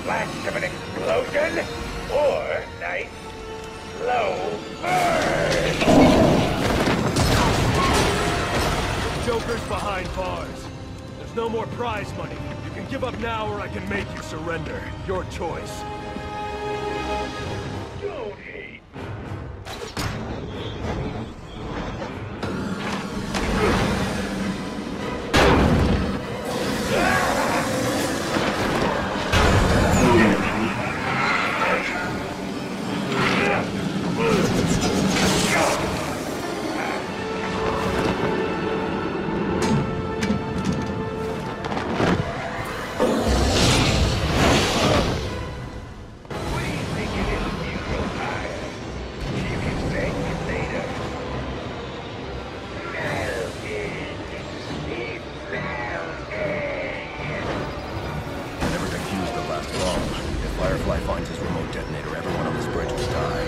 flash of an explosion, or nice, slow burn. Joker's behind bars. There's no more prize money. You can give up now or I can make you surrender. Your choice. Don't hate. If Firefly finds his remote detonator, everyone on this bridge will die.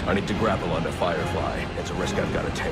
I need to grapple onto Firefly. It's a risk I've got to take.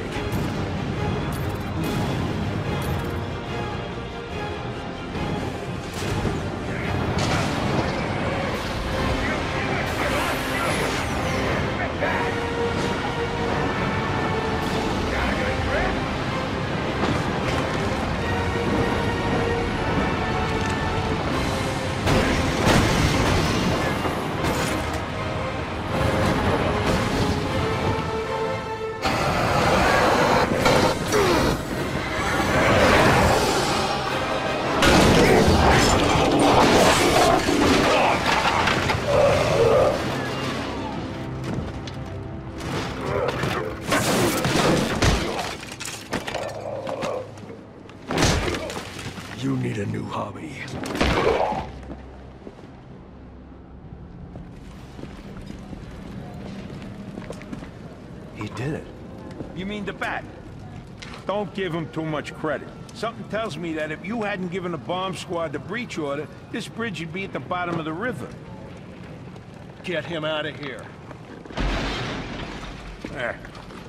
You need a new hobby. He did it. You mean the bat? Don't give him too much credit. Something tells me that if you hadn't given the bomb squad the breach order, this bridge would be at the bottom of the river. Get him out of here. There.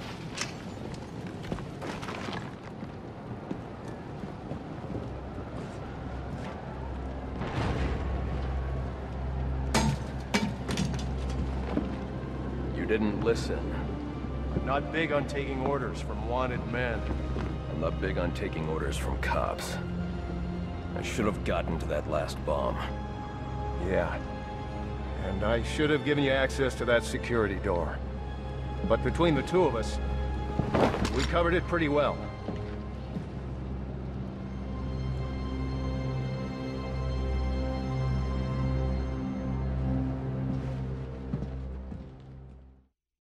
You didn't listen. I'm not big on taking orders from wanted men. I'm not big on taking orders from cops. I should have gotten to that last bomb. Yeah. And I should have given you access to that security door. But between the two of us, we covered it pretty well.